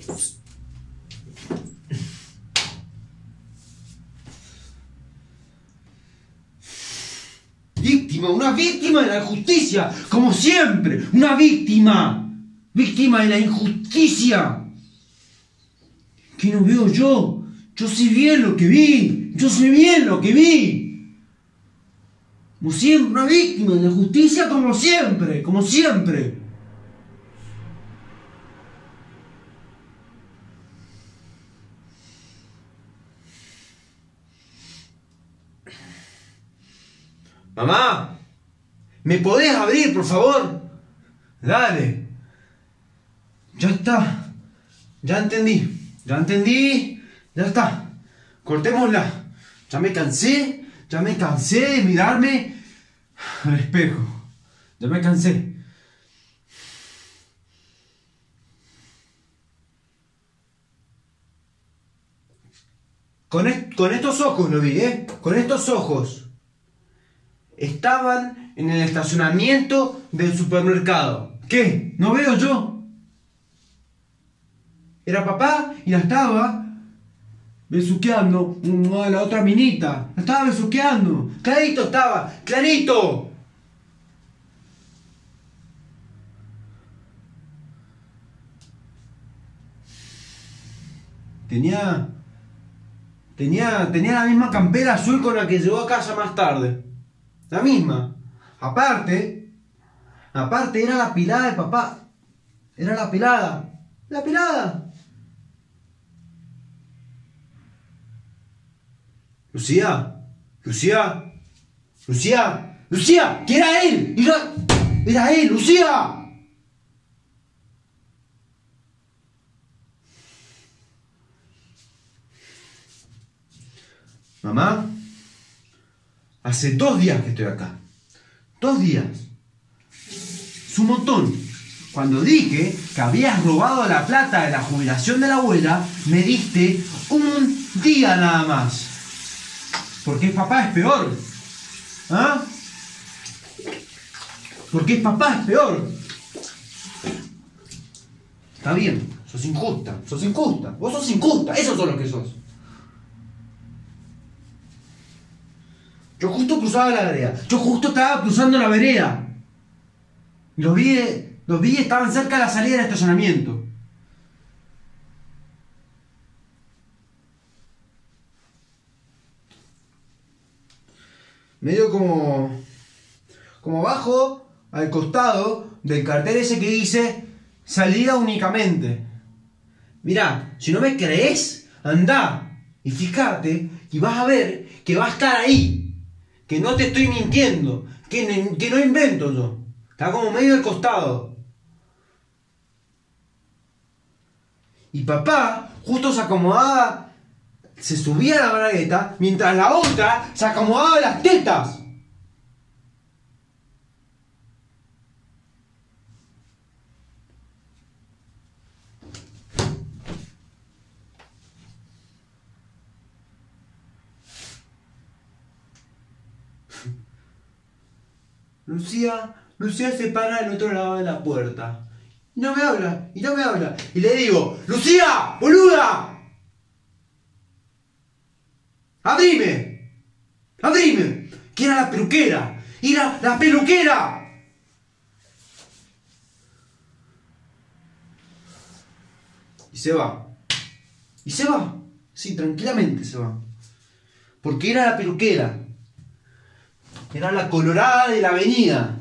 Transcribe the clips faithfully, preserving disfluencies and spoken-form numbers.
Víctima, una víctima de la justicia, como siempre, una víctima, víctima de la injusticia. ¿Qué no veo yo? Yo sé bien lo que vi, yo sé bien lo que vi. Como siempre, una víctima de la justicia, como siempre, como siempre. Mamá, ¿me podés abrir, por favor? Dale. Ya está. Ya entendí. Ya entendí. Ya está. Cortémosla. Ya me cansé. Ya me cansé de mirarme al espejo. Ya me cansé. Con, est con estos ojos lo vi, ¿eh? Con estos ojos. Estaban en el estacionamiento del supermercado. ¿Qué? ¿No veo yo? Era papá y la estaba besuqueando a la otra minita. La estaba besuqueando. Clarito estaba. ¡Clarito! Tenía... Tenía, tenía la misma campera azul con la que llegó a casa más tarde. La misma. Aparte, aparte era la pilada de papá. Era la pilada. La pilada. Lucía. Lucía. Lucía. Lucía. Que era él. Era, era él. Lucía. Mamá. Hace dos días que estoy acá. Dos días. Es un montón. Cuando dije que habías robado la plata de la jubilación de la abuela, me diste un día nada más. Porque el papá es peor. ¿Ah? Porque el papá es peor. Está bien. Sos injusta. Sos injusta. Vos sos injusta. Eso es lo que sos. Yo justo cruzaba la vereda. Yo justo estaba cruzando la vereda. Y los vi, los vi estaban cerca de la salida del estacionamiento. Medio como... Como abajo, al costado del cartel ese que dice salida únicamente. Mirá, si no me crees, andá y fíjate y vas a ver que va a estar ahí. Que no te estoy mintiendo, que, que no invento yo. Está como medio al costado. Y papá justo se acomodaba, se subía a la bragueta, mientras la otra se acomodaba las tetas. Lucía, Lucía se para al otro lado de la puerta. Y no me habla, y no me habla. Y le digo, ¡Lucía, boluda! ¡Abrime! ¡Abrime! Que era la peluquera. ¡Era la peluquera! Y se va. Y se va. Sí, tranquilamente se va. Porque era la peluquera. Era la colorada de la avenida.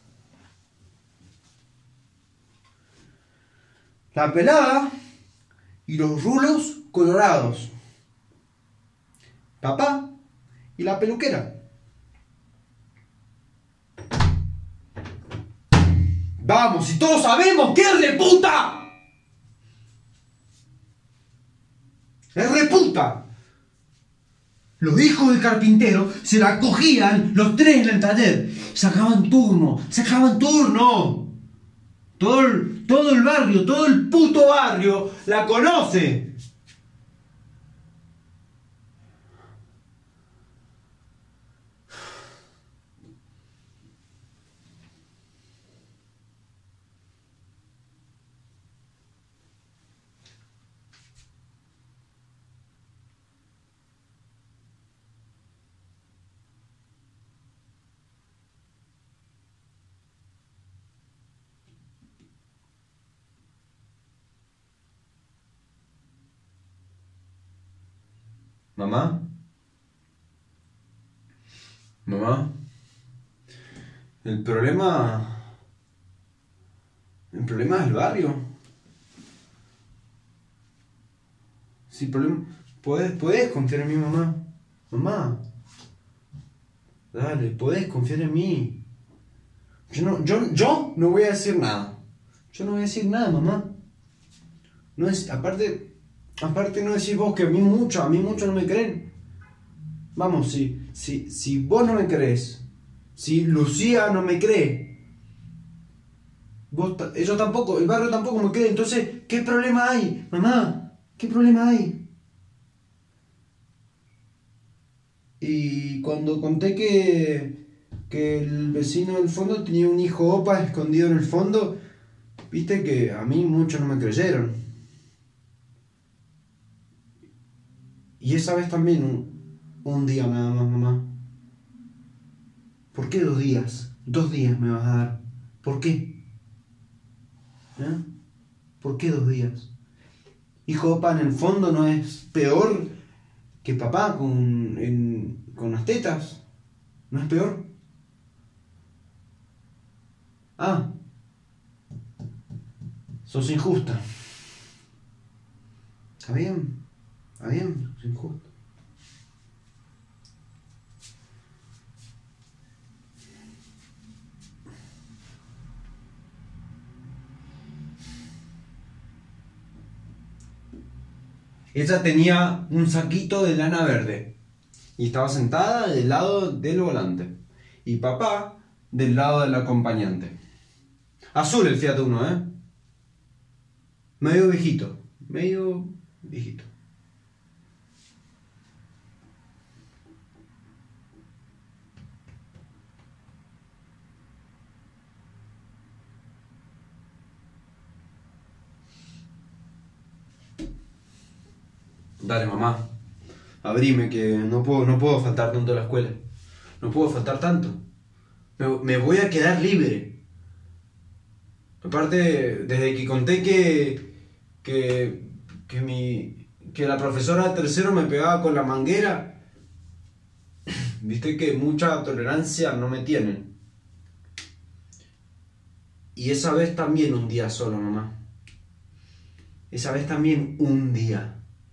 La pelada y los rulos colorados. Papá y la peluquera. Vamos, y todos sabemos que es reputa. Es reputa. Los hijos del carpintero se la cogían los tres en el taller. Sacaban turno, sacaban turno. Todo el, todo el barrio, todo el puto barrio la conoce. Mamá. Mamá. El problema... El problema es el barrio. Sí, problema... ¿Puedes, puedes confiar en mí, mamá? Mamá. Dale, puedes confiar en mí. Yo no, yo, yo no voy a decir nada. Yo no voy a decir nada, mamá. No es, aparte, aparte no decís vos que a mí mucho, a mí mucho no me creen. Vamos, si, si, si vos no me crees, si Lucía no me cree, vos, ellos tampoco, el barrio tampoco me cree, entonces, ¿qué problema hay, mamá? ¿Qué problema hay? Y cuando conté que, que el vecino del fondo tenía un hijo opa escondido en el fondo, viste que a mí muchos no me creyeron. Y esa vez también un, un día nada más, mamá. ¿Por qué dos días? Dos días me vas a dar. ¿Por qué? ¿Eh? ¿Por qué dos días? Hijo opa en el fondo no es peor que papá con, en, con las tetas. ¿No es peor? Ah. Sos injusta. ¿Está bien? ¿Está bien? Sos injusta. Ella tenía un saquito de lana verde y estaba sentada del lado del volante y papá del lado del acompañante. Azul el Fiat Uno, ¿eh? Medio viejito, medio viejito. Dale, mamá, abrime que no puedo, no puedo faltar tanto a la escuela. No puedo faltar tanto. Me, me voy a quedar libre. Aparte, desde que conté que, que, que, mi, que la profesora de tercero me pegaba con la manguera, viste que mucha tolerancia no me tienen. Y esa vez también un día solo, mamá. Esa vez también un día.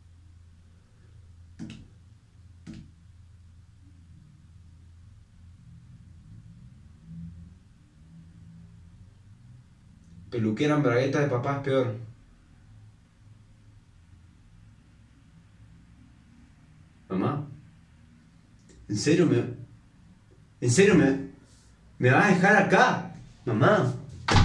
Peluquera en bragueta de papá es peor. Mamá, ¿en serio me... ¿En serio me... me vas a dejar acá? Mamá.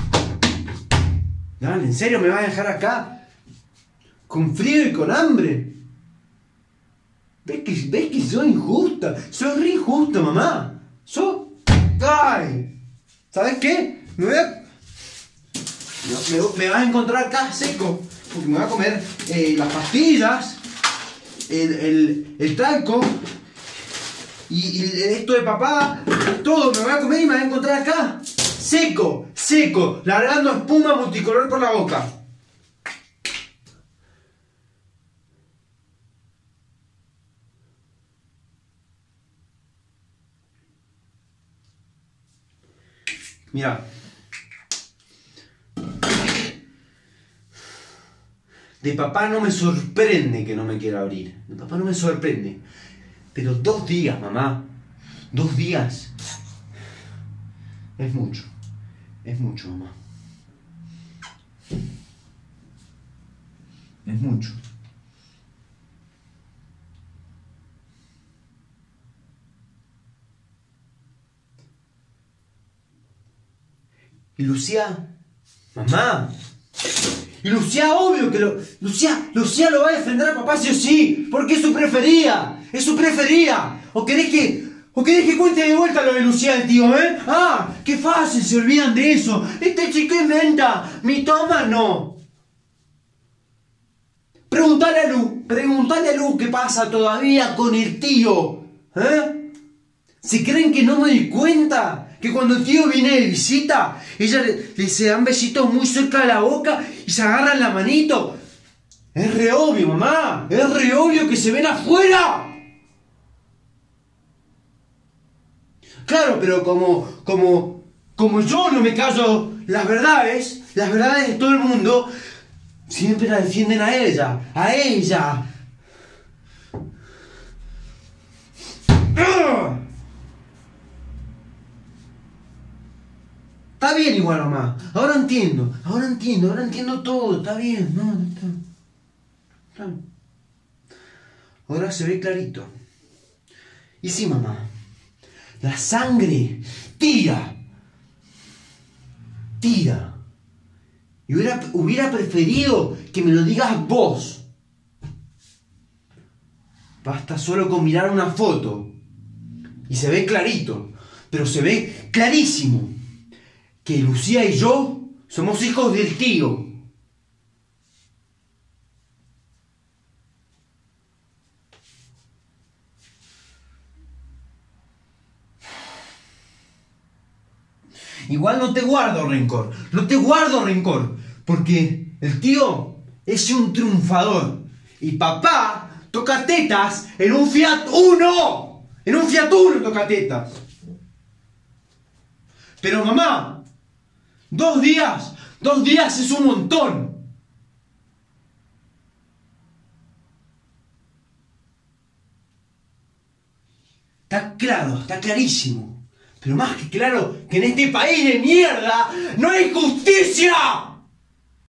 Dale, ¿en serio me vas a dejar acá? Con frío y con hambre. ¿Ves que, ves que soy injusta? Soy re injusta, mamá. Soy... ¡Ay! ¿Sabes qué? Me voy a... Me, me vas a encontrar acá seco, porque me voy a comer eh, las pastillas, el, el, el talco y, y esto de papá, todo me voy a comer y me voy a encontrar acá seco, seco, largando espuma multicolor por la boca. Mira. De papá no me sorprende que no me quiera abrir. De papá no me sorprende. Pero dos días, mamá. Dos días. Es mucho. Es mucho, mamá. Es mucho. Y Lucía, mamá. Y Lucía, obvio que lo... Lucía, Lucía lo va a defender a papá sí o sí, porque es su preferida, es su preferida. ¿O querés que... ¿O querés que cuente de vuelta lo de Lucía el tío, eh? Ah, qué fácil, se olvidan de eso. Este chico inventa, mi toma no. Preguntale a Lu, preguntale a Lu qué pasa todavía con el tío, ¿eh? Si creen que no me di cuenta... Que cuando el tío viene de visita, ella le, le se dan besitos muy cerca de la boca y se agarran la manito. Es re obvio, mamá. Es re obvio que se ven afuera. Claro, pero como, como, como yo no me callo las verdades, las verdades de todo el mundo, siempre la defienden a ella, a ella. Está bien igual, mamá. Ahora entiendo, ahora entiendo, ahora entiendo todo. Está bien, no, no está. Está bien. Ahora se ve clarito. Y sí, mamá. La sangre tira. Tira. Y hubiera, hubiera preferido que me lo digas vos. Basta solo con mirar una foto. Y se ve clarito. Pero se ve clarísimo. Que Lucía y yo somos hijos del tío. Igual no te guardo rencor, no te guardo rencor, porque el tío es un triunfador y papá toca tetas en un Fiat Uno, en un Fiat Uno toca tetas. Pero mamá, dos días, dos días es un montón. Está claro, está clarísimo. Pero más que claro que en este país de mierda no hay justicia.